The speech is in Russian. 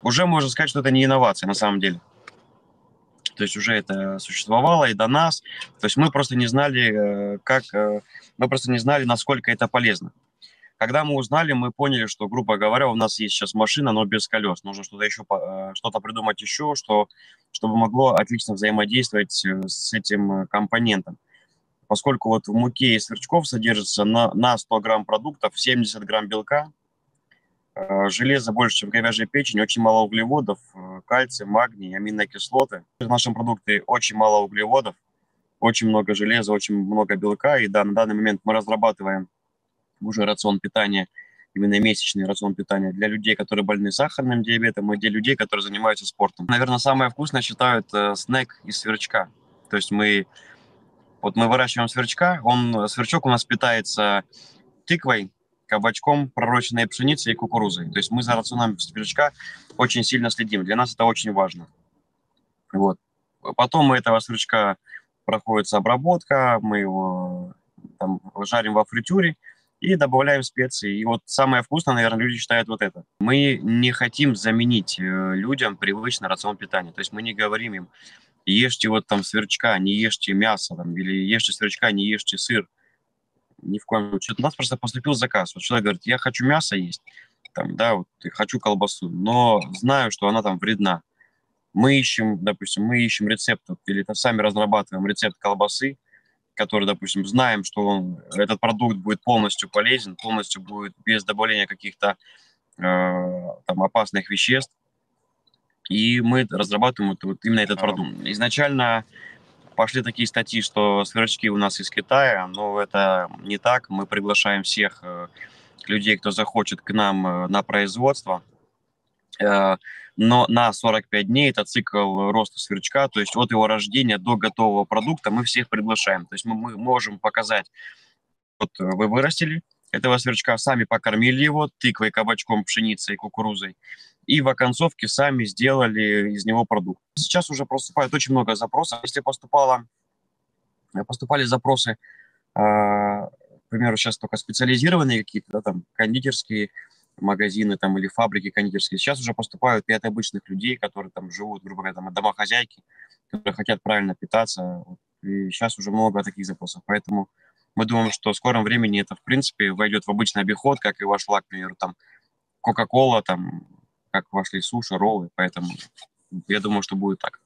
уже можно сказать, что это не инновация на самом деле. То есть уже это существовало и до нас. То есть мы просто не знали, мы просто не знали, насколько это полезно. Когда мы узнали, мы поняли, что, грубо говоря, у нас есть сейчас машина, но без колес. Нужно что-то еще, что-то придумать еще, чтобы могло отлично взаимодействовать с этим компонентом. Поскольку вот в муке и сверчков содержится на 100 грамм продуктов 70 грамм белка, железа больше, чем говяжья печень, очень мало углеводов, кальций, магний, аминокислоты. В нашем продукте очень мало углеводов, очень много железа, очень много белка. И да, на данный момент мы разрабатываем уже рацион питания, именно месячный рацион питания для людей, которые больны сахарным диабетом, и для людей, которые занимаются спортом. Наверное, самое вкусное считают снэк из сверчка. То есть мы выращиваем сверчка, сверчок у нас питается тыквой, кабачком, пророщенной пшеницей и кукурузой. То есть мы за рационом сверчка очень сильно следим. Для нас это очень важно. Вот. Потом мы этого сверчка проходится обработка, мы его там жарим во фритюре и добавляем специи. И вот самое вкусное, наверное, люди считают вот это. Мы не хотим заменить людям привычный рацион питания. То есть мы не говорим им: ешьте вот там сверчка, не ешьте мясо, там, или ешьте сверчка, не ешьте сыр. Ни в коем случае. У нас просто поступил заказ. Вот человек говорит: я хочу мясо есть, там, да, вот, и хочу колбасу, но знаю, что она там вредна. Допустим, мы ищем рецепт, или сами разрабатываем рецепт колбасы, который, допустим, знаем, что этот продукт будет полностью полезен, полностью будет без добавления каких-то там опасных веществ. И мы разрабатываем вот именно этот продукт. Изначально пошли такие статьи, что сверчки у нас из Китая, но это не так. Мы приглашаем всех людей, кто захочет к нам на производство. Но на 45 дней это цикл роста сверчка, то есть от его рождения до готового продукта мы всех приглашаем. То есть мы можем показать: вот вы вырастили этого сверчка, сами покормили его тыквой, кабачком, пшеницей, кукурузой, и в оконцовке сами сделали из него продукт. Сейчас уже поступает очень много запросов. Если поступали запросы, к примеру, сейчас только специализированные какие-то, да, там, кондитерские магазины там, или фабрики кондитерские. Сейчас уже поступают и от обычных людей, которые там живут, грубо говоря, там, домохозяйки, которые хотят правильно питаться. И сейчас уже много таких запросов. Поэтому мы думаем, что в скором времени это, в принципе, войдет в обычный обиход, как и вошла, к примеру, там, Кока-кола, там, как вошли суши, роллы. Поэтому я думаю, что будет так.